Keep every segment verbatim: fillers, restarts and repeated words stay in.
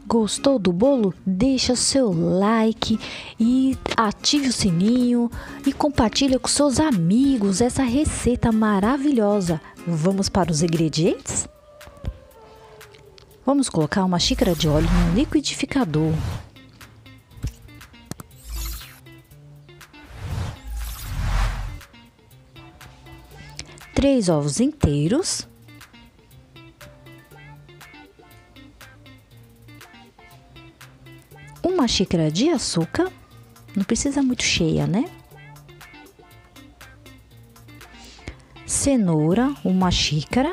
Gostou do bolo? Deixa seu like e ative o sininho e compartilha com seus amigos essa receita maravilhosa. Vamos para os ingredientes? Vamos colocar uma xícara de óleo no liquidificador. Três ovos inteiros. Uma xícara de açúcar, não precisa muito cheia, né? Cenoura, uma xícara.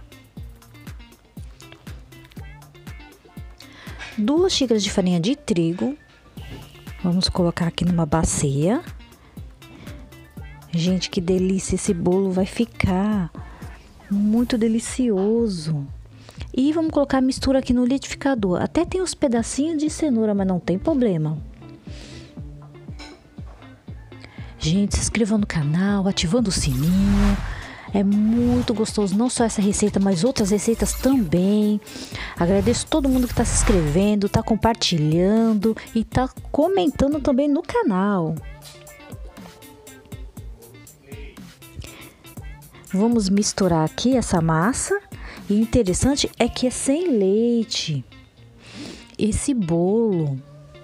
Duas xícaras de farinha de trigo. Vamos colocar aqui numa bacia. Gente, que delícia, esse bolo vai ficar muito delicioso. E vamos colocar a mistura aqui no liquidificador. Até tem uns pedacinhos de cenoura, mas não tem problema. Gente, se inscreva no canal, ativando o sininho. É muito gostoso, não só essa receita, mas outras receitas também. Agradeço todo mundo que está se inscrevendo, está compartilhando e está comentando também no canal. Vamos misturar aqui essa massa. E o interessante é que é sem leite. Esse bolo.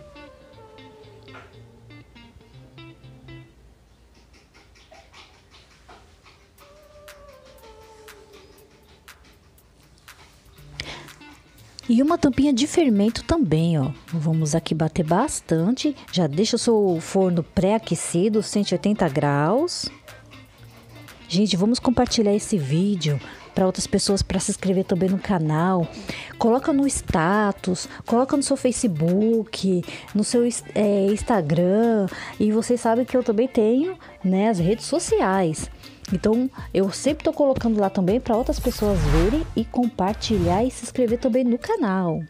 E uma tampinha de fermento também, ó. Vamos aqui bater bastante. Já deixa o seu forno pré-aquecido, cento e oitenta graus. Gente, vamos compartilhar esse vídeo para outras pessoas, para se inscrever também no canal. Coloca no status, coloca no seu Facebook, no seu é, Instagram. E vocês sabem que eu também tenho, né, as redes sociais. Então, eu sempre tô colocando lá também para outras pessoas verem e compartilhar e se inscrever também no canal.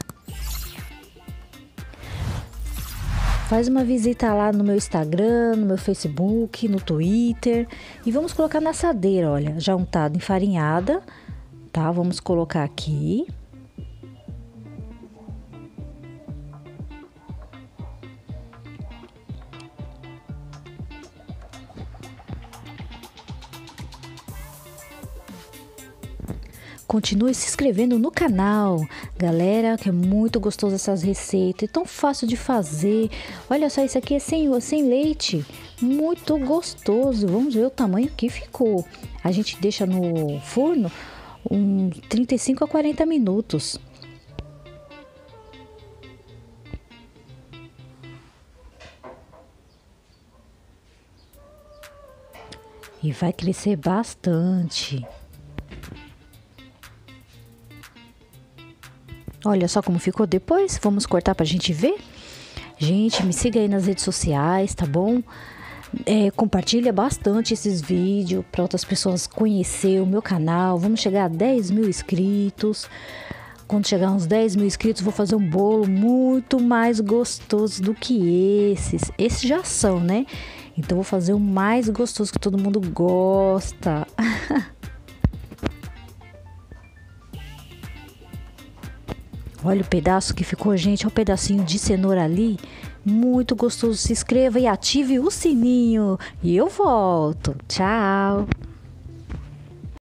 Faz uma visita lá no meu Instagram, no meu Facebook, no Twitter. E vamos colocar na assadeira, olha, já untada, enfarinhada, tá? Vamos colocar aqui. Continue se inscrevendo no canal, galera, que é muito gostoso essas receitas, é tão fácil de fazer. Olha só, isso aqui é sem, sem leite, muito gostoso. Vamos ver o tamanho que ficou. A gente deixa no forno uns trinta e cinco a quarenta minutos. E vai crescer bastante. Olha só como ficou depois. Vamos cortar pra gente ver. Gente, me siga aí nas redes sociais, tá bom? É, compartilha bastante esses vídeos para outras pessoas conhecer o meu canal. Vamos chegar a dez mil inscritos. Quando chegar uns dez mil inscritos, vou fazer um bolo muito mais gostoso do que esses. Esses já são, né? Então, vou fazer o mais gostoso que todo mundo gosta. Olha o pedaço que ficou, gente. Olha o pedacinho de cenoura ali. Muito gostoso. Se inscreva e ative o sininho. E eu volto. Tchau.